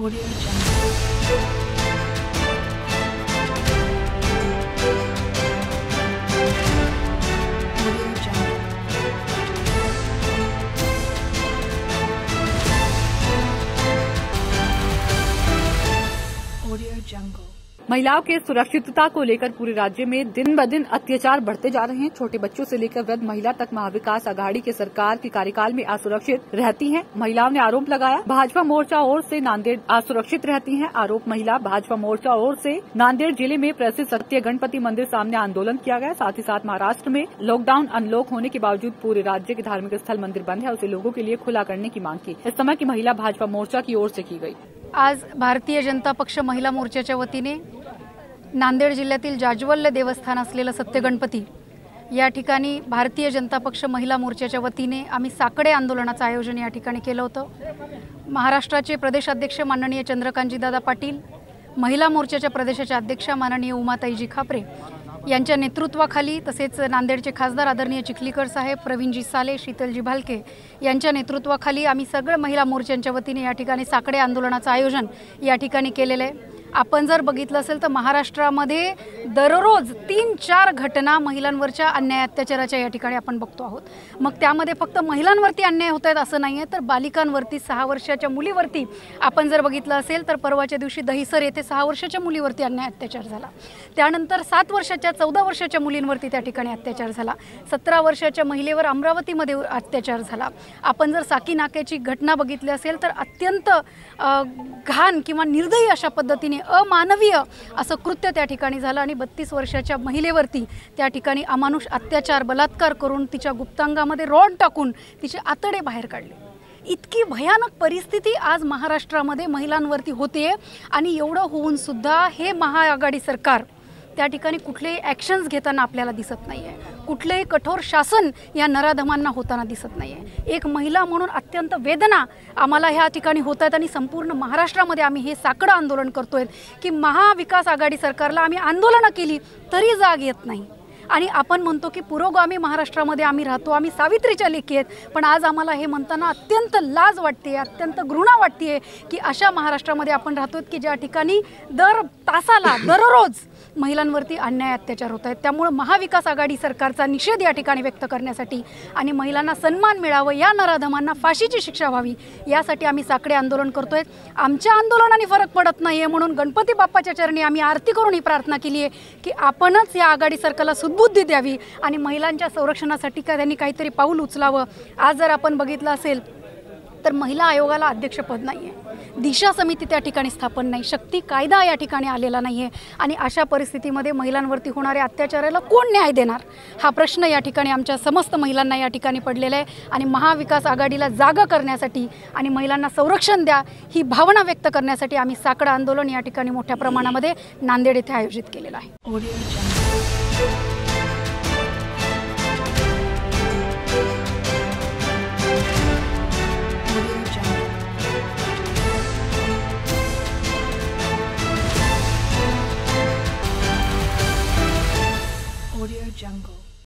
Audio Jungle. Audio Jungle. Audio Jungle. महिलाओं के सुरक्षितता को लेकर पूरे राज्य में दिन ब दिन अत्याचार बढ़ते जा रहे हैं। छोटे बच्चों से लेकर वृद्ध महिला तक महाविकास आघाड़ी के सरकार के कार्यकाल में असुरक्षित रहती हैं। महिलाओं ने आरोप लगाया भाजपा मोर्चा ओर से नांदेड़ असुरक्षित रहती हैं। आरोप महिला भाजपा मोर्चा ओर से नांदेड़ जिले में प्रसिद्ध सत्य गणपति मंदिर सामने आंदोलन किया गया। साथ ही साथ महाराष्ट्र में लॉकडाउन अनलॉक होने के बावजूद पूरे राज्य के धार्मिक स्थल मंदिर बंद है, उसे लोगों के लिए खुला करने की मांग की। इस समय की महिला भाजपा मोर्चा की ओर से की गई। आज भारतीय जनता पक्ष महिला मोर्चाच्या वतीने नांदेड जिल्ह्यातील जाज्वल्य देवस्थान असलेलं सत्य गणपती या ठिकाणी भारतीय जनता पक्ष महिला मोर्चाच्या वतीने आम्ही साकडे आंदोलनाचं आयोजन या ठिकाणी केलं होतं। महाराष्ट्राचे प्रदेशाध्यक्ष माननीय चंद्रकांतजीदादा पाटील, महिला मोर्चाच्या प्रदेशाच्या अध्यक्षा माननीय उमाताईजी खापरे यांच्या नेतृत्वाखाली, तसेच नांदेडचे खासदार आदरणीय चिखलीकर साहेब, प्रवीणजी साले, शीतलजी भालके यांच्या नेतृत्वाखाली आम्ही सगळे महिला मोर्चांच्या वतीने या ठिकाणी साकडे आंदोलनाचं आयोजन या ठिकाणी केलेलं आहे। आपण जर बघितलं असेल तर महाराष्ट्रामध्ये दररोज 3-4 घटना महिलांवरच्या अन्याय अत्याचाराच्या या ठिकाणी आपण बघतो आहोत। मग त्यामध्ये फक्त महिलांवरती अन्याय होत आहेत असं नाहीये, तर बालिकांवरती, 6 वर्षाच्या मुलीवरती आपण जर बघितलं असेल तर परवाच्या दिवशी दहिसर येथे 6 वर्षाच्या मुलीवरती अन्याय अत्याचार झाला। त्यानंतर 7 वर्षाच्या 14 वर्षाच्या मुलींवरती त्या ठिकाणी अत्याचार झाला। 17 वर्षाच्या महिलेवर अमरावतीमध्ये अत्याचार झाला। आपण जर साकी नाक्याची घटना बघितली असेल तर अत्यंत घाण किंवा निर्दयी अशा पद्धतीने अमानवीय असं कृत्य त्या ठिकाणी झालं आणि 32 वर्षाच्या महिलेवरती त्या ठिकाणी अमानुष अत्याचार, बलात्कार करून तिच्या गुप्तांगामध्ये रॉड टाकून तिचे आतडे बाहेर काढले। इतकी भयानक परिस्थिती आज महाराष्ट्रामध्ये महिलांवरती होते आणि एवढं होऊन सुद्धा हे महाआघाडी सरकार त्या ठिकाणी कुठलेही ॲक्शन्स घेताना आपल्याला दिसत नाही आहे, कुठलेही कठोर शासन या नराधमांना होताना दिसत नाही आहे। एक महिला म्हणून अत्यंत वेदना आम्हाला ह्या ठिकाणी होत आहेत आणि संपूर्ण महाराष्ट्रामध्ये आम्ही हे साकडं आंदोलन करतोय की महाविकास आघाडी सरकारला आम्ही आंदोलनं केली तरी जाग येत नाही आणि आपण म्हणतो की पुरोगामी महाराष्ट्रामध्ये आम्ही राहतो, आम्ही सावित्रीच्या लेकी आहेत, पण आज आम्हाला हे म्हणताना अत्यंत लाज वाटते, अत्यंत घृणा वाटते की अशा महाराष्ट्रामध्ये आपण राहतोय की ज्या ठिकाणी दर तासाला दररोज महिलांवरती अन्याय अत्याचार होत आहेत। त्यामुळे महाविकास आघाडी सरकारचा निषेध या ठिकाणी व्यक्त करण्यासाठी आणि महिलांना सन्मान मिळावा, या नराधमांना फाशीची शिक्षा व्हावी, यासाठी आम्ही साकडे आंदोलन करतोय। आमच्या आंदोलनाने फरक पडत नाहीये म्हणून गणपती बाप्पाच्या चरणी आम्ही आरती करून ही प्रार्थना केली आहे की आपणच या आघाडी सरकारला सुदबुद्धी द्यावी आणि महिलांच्या संरक्षणासाठी त्यांनी काहीतरी पाऊल उचलावं। आज जर आपण बघितलं असेल तर महिला आयोगाला अध्यक्षपद नाही आहे, दिशा समिती त्या ठिकाणी स्थापन नाही, शक्ती कायदा या ठिकाणी आलेला नाही आहे आणि अशा परिस्थितीमध्ये महिलांवरती होणाऱ्या अत्याचाराला कोण न्याय देणार हा प्रश्न या ठिकाणी आमच्या समस्त महिलांना या ठिकाणी पडलेला आहे आणि महाविकास आघाडीला जागा करण्यासाठी आणि महिलांना संरक्षण द्या ही भावना व्यक्त करण्यासाठी आम्ही साकडं आंदोलन या ठिकाणी मोठ्या प्रमाणामध्ये नांदेड येथे आयोजित केलेलं आहे।